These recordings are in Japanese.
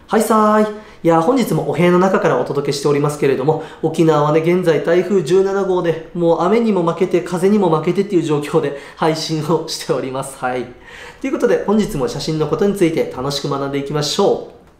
はいさーい。いや、本日もお部屋の中からお届けしておりますけれども、沖縄はね、現在台風17号で、もう雨にも負けて、風にも負けてっていう状況で配信をしております。はい。ということで、本日も写真のことについて楽しく学んでいきましょう。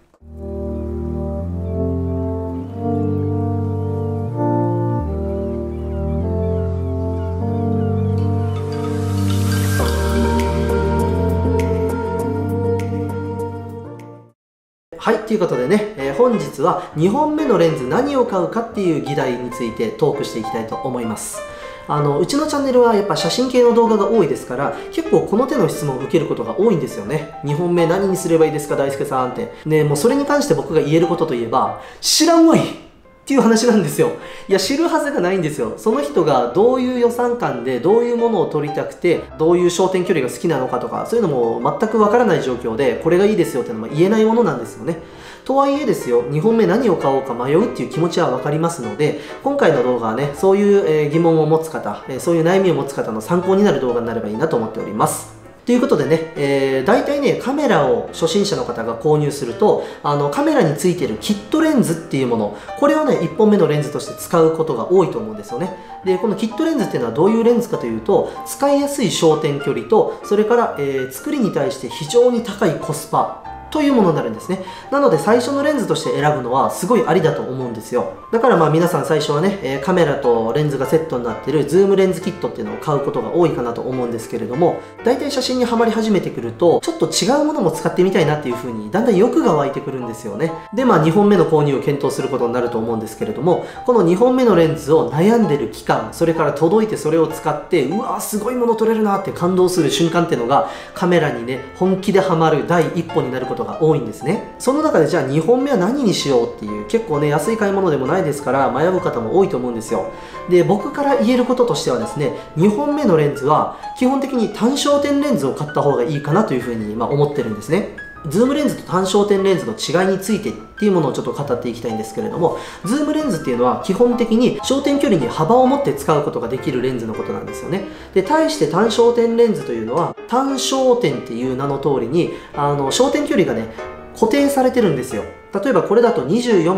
はい、ということでね、本日は2本目のレンズ何を買うかっていう議題についてトークしていきたいと思います。うちのチャンネルはやっぱ写真系の動画が多いですから、結構この手の質問を受けることが多いんですよね。2本目何にすればいいですか大輔さんって。ね、もうそれに関して僕が言えることといえば、知らんわいっていう話なんですよ。いや、知るはずがないんですよ。その人がどういう予算感でどういうものを撮りたくて、どういう焦点距離が好きなのかとか、そういうのも全くわからない状況で、これがいいですよっていうのも言えないものなんですよね。とはいえですよ、2本目何を買おうか迷うっていう気持ちはわかりますので、今回の動画はね、そういう疑問を持つ方、そういう悩みを持つ方の参考になる動画になればいいなと思っております。ということでね、大体ね、カメラを初心者の方が購入すると、カメラについているキットレンズっていうもの、これをね、1本目のレンズとして使うことが多いと思うんですよね。で、このキットレンズっていうのはどういうレンズかというと、使いやすい焦点距離と、それから、作りに対して非常に高いコスパ、というものになるんですね。なので最初のレンズとして選ぶのはすごいありだと思うんですよ。だからまあ皆さん最初はね、カメラとレンズがセットになっているズームレンズキットっていうのを買うことが多いかなと思うんですけれども、大体写真にはまり始めてくると、ちょっと違うものも使ってみたいなっていう風にだんだん欲が湧いてくるんですよね。でまあ2本目の購入を検討することになると思うんですけれども、この2本目のレンズを悩んでる期間、それから届いてそれを使って、うわーすごいもの撮れるなって感動する瞬間っていうのが、カメラにね、本気でハマる第一歩になることが多いんですね。その中でじゃあ2本目は何にしようっていう、結構ね安い買い物でもないですから迷う方も多いと思うんですよ。で僕から言えることとしてはですね、2本目のレンズは基本的に単焦点レンズを買った方がいいかなというふうに思ってるんですね。ズームレンズと単焦点レンズの違いについてっていうものをちょっと語っていきたいんですけれども、ズームレンズっていうのは基本的に焦点距離に幅を持って使うことができるレンズのことなんですよね。で対して単焦点レンズというのは、単焦点っていう名の通りに焦点距離がね固定されてるんですよ。例えばこれだと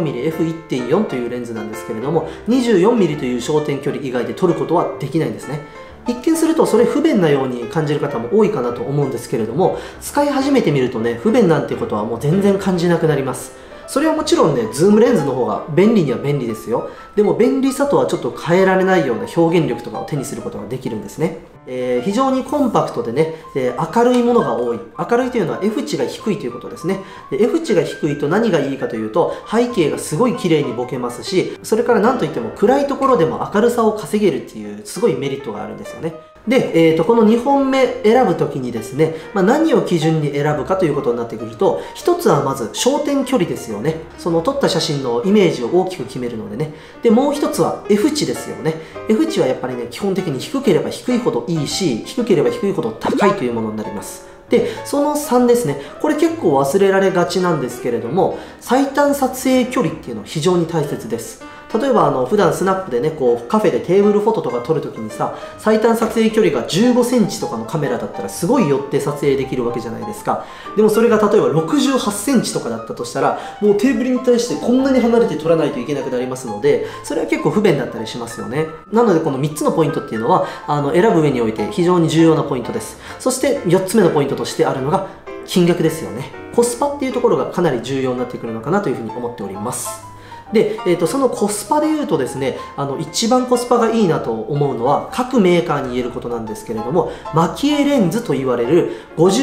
24mmF1.4 というレンズなんですけれども、 24mm という焦点距離以外で撮ることはできないんですね。一見するとそれ不便なように感じる方も多いかなと思うんですけれども、使い始めてみるとね、不便なんてことはもう全然感じなくなります。それはもちろんね、ズームレンズの方が便利には便利ですよ。でも便利さとはちょっと変えられないような表現力とかを手にすることができるんですね。非常にコンパクトでね、明るいものが多い。明るいというのは F 値が低いということですね。で F 値が低いと何がいいかというと、背景がすごい綺麗にボケますし、それから何といっても暗いところでも明るさを稼げるっていうすごいメリットがあるんですよね。で、この2本目選ぶときにですね、何を基準に選ぶかということになってくると、一つはまず焦点距離ですよね。その撮った写真のイメージを大きく決めるのでね。で、もう一つは F 値ですよね。F 値はやっぱりね、基本的に低ければ低いほどいいし、低ければ低いほど高いというものになります。で、その3ですね。これ結構忘れられがちなんですけれども、最短撮影距離っていうのは非常に大切です。例えば普段スナップでね、こうカフェでテーブルフォトとか撮るときにさ、最短撮影距離が15センチとかのカメラだったらすごい寄って撮影できるわけじゃないですか。でもそれが例えば68センチとかだったとしたら、もうテーブルに対してこんなに離れて撮らないといけなくなりますので、それは結構不便だったりしますよね。なのでこの3つのポイントっていうのは選ぶ上において非常に重要なポイントです。そして4つ目のポイントとしてあるのが金額ですよね。コスパっていうところがかなり重要になってくるのかなというふうに思っております。で、そのコスパで言うとですね、一番コスパがいいなと思うのは各メーカーに言えることなんですけれども、マキエレンズと言われる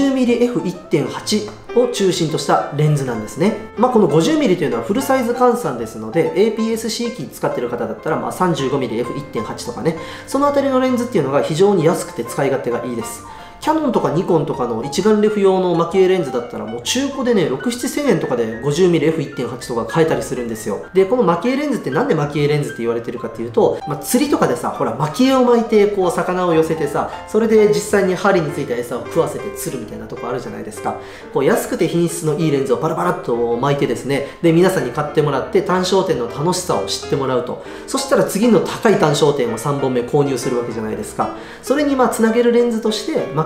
50mmF1.8 を中心としたレンズなんですね。この 50mm というのはフルサイズ換算ですので、APS-C 機使ってる方だったら35mmF1.8 とかね、そのあたりのレンズっていうのが非常に安くて使い勝手がいいです。キヤノンとかニコンとかの一眼レフ用のマキエレンズだったらもう中古でね、6、7千円とかで 50mmF1.8 とか買えたりするんですよ。で、このマキエレンズってなんでマキエレンズって言われてるかっていうと、釣りとかでさ、ほら、マキエを巻いてこう魚を寄せてさ、それで実際に針についた餌を食わせて釣るみたいなとこあるじゃないですか。こう安くて品質のいいレンズをバラバラっと巻いてですね、で、皆さんに買ってもらって単焦点の楽しさを知ってもらうと。そしたら次の高い単焦点を3本目購入するわけじゃないですか。それにつなげるレンズとしてマ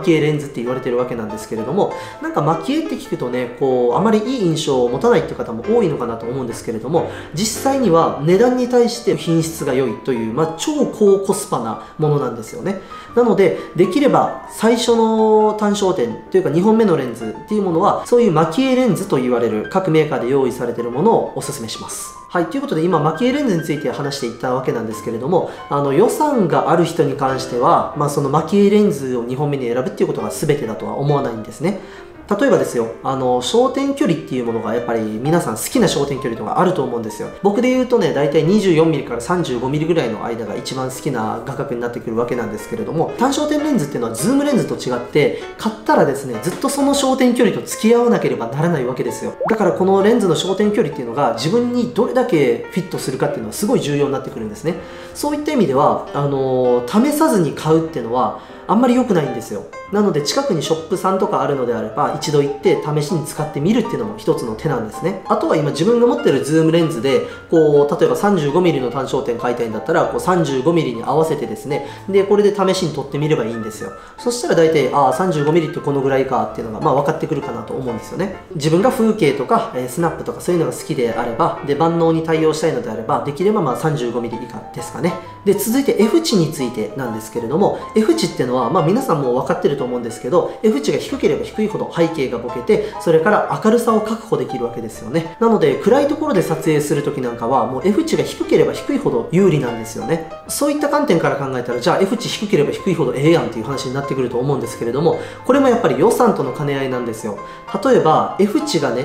蒔絵レンズって言われてるわけなんですけれども、なんか蒔絵って聞くとね、こうあまりいい印象を持たないっていう方も多いのかなと思うんですけれども、実際には値段に対して品質が良いという、超高コスパなものなんですよね。なので、できれば最初の単焦点というか2本目のレンズっていうものは、そういう蒔絵レンズと言われる各メーカーで用意されているものをお勧めします。はい、ということで今、蒔絵レンズについて話していったわけなんですけれども、予算がある人に関しては、その蒔絵レンズを2本目に選ぶっていうことが全てだとは思わないんですね。例えばですよ、焦点距離っていうものがやっぱり皆さん好きな焦点距離とかあると思うんですよ。僕で言うとね、だいたい 24mm から 35mm ぐらいの間が一番好きな画角になってくるわけなんですけれども、単焦点レンズっていうのはズームレンズと違って、買ったらですね、ずっとその焦点距離と付き合わなければならないわけですよ。だからこのレンズの焦点距離っていうのが自分にどれだけフィットするかっていうのはすごい重要になってくるんですね。そういった意味では、試さずに買うっていうのはあんまり良くないんですよ。なので近くにショップさんとかあるのであれば一度行って試しに使ってみるっていうのも一つの手なんですね。あとは今自分が持ってるズームレンズでこう例えば 35mm の単焦点買いたいんだったらこう 35mm に合わせてですね、でこれで試しに撮ってみればいいんですよ。そしたら大体35mm ってこのぐらいかっていうのが分かってくるかなと思うんですよね。自分が風景とかスナップとかそういうのが好きであれば、で万能に対応したいのであればできれば35mm 以下ですかね。で続いて F 値についてなんですけれども、 F 値っていうのは皆さんも分かってると思うんですけど、 F 値が低ければ低いほど背景がボケて、それから明るさを確保できるわけですよね。なので暗いところで撮影する時なんかはもう F 値が低ければ低いほど有利なんですよね。そういった観点から考えたら、じゃあ F 値低ければ低いほどええやんっていう話になってくると思うんですけれども、これもやっぱり予算との兼ね合いなんですよ。例えば F 値がね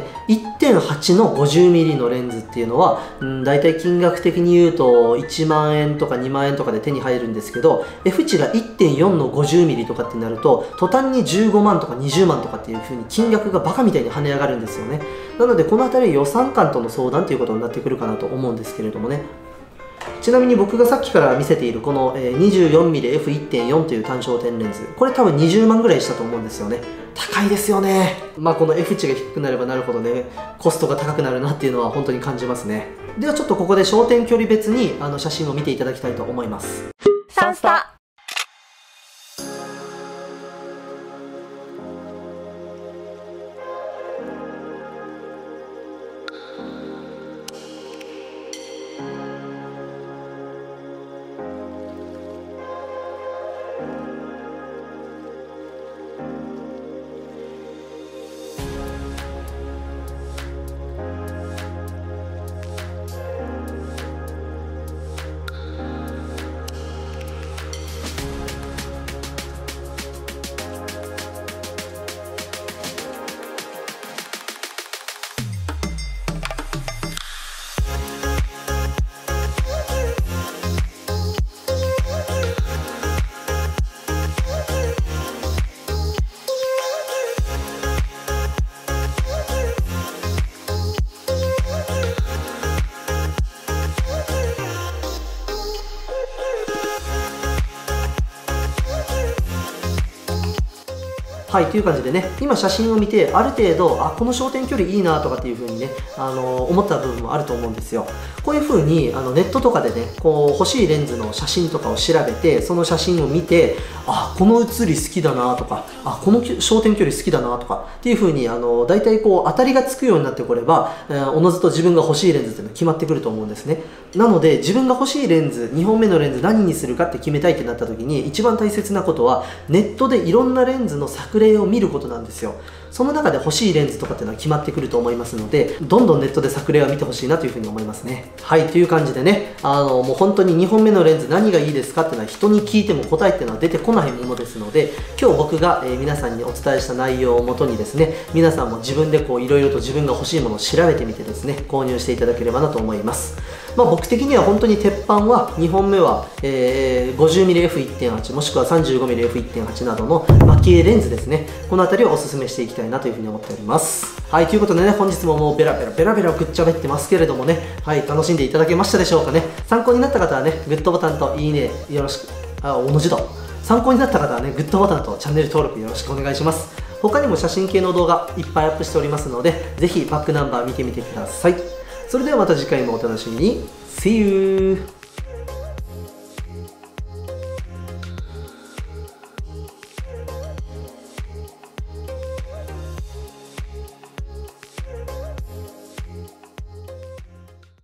1.8 の 50mm のレンズっていうのは、だいたい金額的に言うと1万円とか2万円とかで手に入るんですけど、 F 値が 1.4 の 50mm とかってなると途端に15万とか20万とかっていう風に金額がバカみたいに跳ね上がるんですよね。なのでこの辺り予算感との相談ということになってくるかなと思うんですけれどもね。ちなみに僕がさっきから見せているこの 24mmF1.4 という単焦点レンズ、これ多分20万ぐらいしたと思うんですよね。高いですよね。この F 値が低くなればなるほどね、コストが高くなるなっていうのは本当に感じますね。ではちょっとここで焦点距離別に写真を見ていただきたいと思います。 サンスタ。 はい、という感じでね、今写真を見て、ある程度、この焦点距離いいなとかっていう風にね、思った部分もあると思うんですよ。こういう風に、ネットとかでね、こう、欲しいレンズの写真とかを調べて、その写真を見て、この写り好きだなとか、この焦点距離好きだなとか、っていう風に、大体こう、当たりがつくようになってこれば、おのずと自分が欲しいレンズっていうのは決まってくると思うんですね。なので、自分が欲しいレンズ、2本目のレンズ何にするかって決めたいってなった時に、一番大切なことは、ネットでいろんなレンズの作例を見ることなんですよ。その中で欲しいレンズとかっていうのは決まってくると思いますので、どんどんネットで作例を見てほしいなというふうに思いますね。はい、という感じでね、もう本当に2本目のレンズ何がいいですかっていうのは人に聞いても答えっていうのは出てこないものですので、今日僕が、皆さんにお伝えした内容をもとにですね、皆さんも自分でこういろいろと自分が欲しいものを調べてみてですね、購入していただければなと思います。僕的には本当に鉄板は2本目は、50mmF1.8 もしくは 35mmF1.8 などの蒔絵レンズですね。この辺りをおすすめしていきたいなというふうに思っております。はい、ということでね、本日ももうベラベラくっちゃべってますけれどもね、はい、楽しんでいただけましたでしょうかね。参考になった方はね、グッドボタンといいねよろしく、同じだ。参考になった方はね、グッドボタンとチャンネル登録よろしくお願いします。他にも写真系の動画いっぱいアップしておりますので、ぜひバックナンバー見てみてください。それではまた次回もお楽しみに。See you!